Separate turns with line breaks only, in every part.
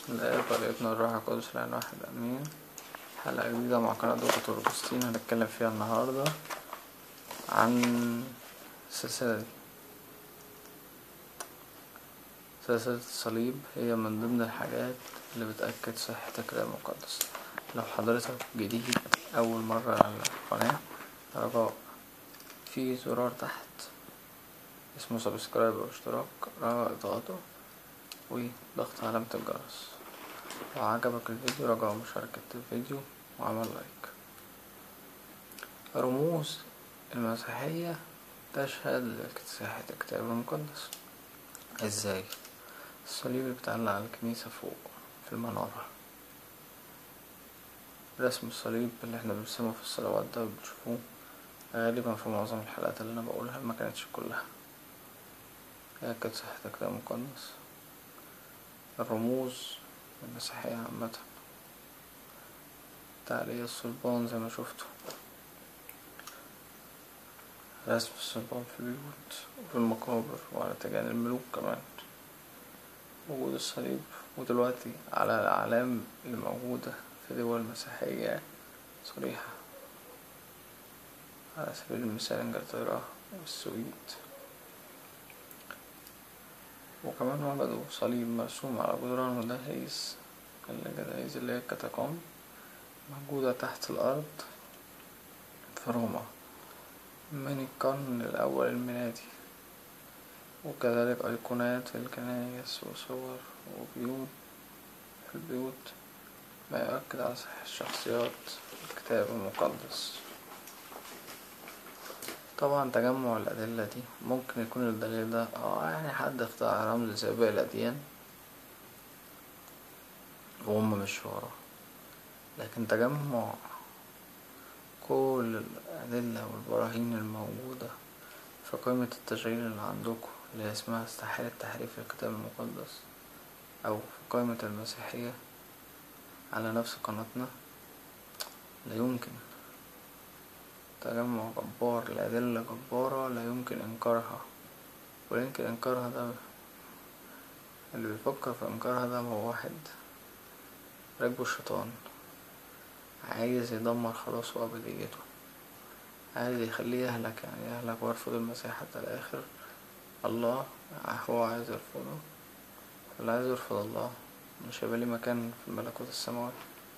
الآب والابن والروح القدس الآن واحد آمين. حلقة جديدة مع قناة دكتور أوجستين، هنتكلم فيها النهاردة عن السلسلة دي. سلسلة الصليب هي من ضمن الحاجات اللي بتأكد صحة الكتاب المقدس. لو حضرتك جديد أول مرة على القناة، رجاء في زرار تحت اسمه سبسكرايب أو اشتراك، رجاء اضغطه وضغط علامة الجرس. لو عجبك الفيديو رجاء مشاركة الفيديو وعمل لايك. رموز المسيحية تشهد لصحة الكتاب المقدس. ازاي؟ الصليب اللي بيتعلق على الكنيسة فوق في المنارة، رسم الصليب اللي احنا بنرسمه في الصلوات ده بتشوفوه غالبا في معظم الحلقات اللي انا بقولها، ما كانتش كلها. يأكد صحة الكتاب المقدس. الرموز المسيحية عامة، تعليق الصلبان زي ما شفتوا، رسم الصلبان في البيوت وفي المقابر وعلى تيجان الملوك كمان، وجود الصليب. ودلوقتي على الأعلام اللي موجودة في دول مسيحية صريحة، على سبيل المثال انجلترا والسويد. وكمان وجدوا صليب مرسوم على جدران الجدايز اللي هي الكاتاكومب، موجودة تحت الأرض في روما من القرن الأول الميلادي. وكذلك أيقونات في الكنائس وصور وبيوت في البيوت، ما يؤكد على صحة شخصيات الكتاب المقدس. طبعا تجمع الأدلة دي ممكن يكون الدليل ده يعني حد اخترع رمز زي باقي الأديان وهم مش وراه، لكن تجمع كل الأدلة والبراهين الموجودة في قائمة التشغيل اللي عندكم اللي اسمها استحالة تحريف الكتاب المقدس، أو في قائمة المسيحية على نفس قناتنا، لا يمكن. تجمع جبار لأدلة جبارة لا يمكن إنكارها. ويمكن إنكارها ده، اللي بيفكر في إنكارها ده هو واحد راكبه الشيطان، عايز يدمر خلاص وأبديته، عايز يخليه يهلك، يعني يهلك ويرفض المسيح حتى الآخر. الله هو عايز يرفضه، اللي عايز يرفض الله مش هيبقى ليه مكان في الملكوت السماوي.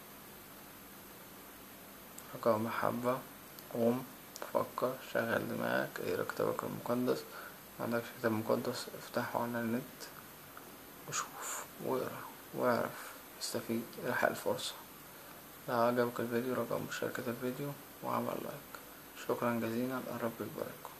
رجاء محبة، قوم فكر، شغل دماغك، اقرا كتابك المقدس. معندكش كتاب مقدس افتحه على النت وشوف واقرا واعرف، استفيد، الحق الفرصة. لو عجبك الفيديو رجاء مشاركة الفيديو وعمل لايك. شكرا جزيلا، الرب يبارككم.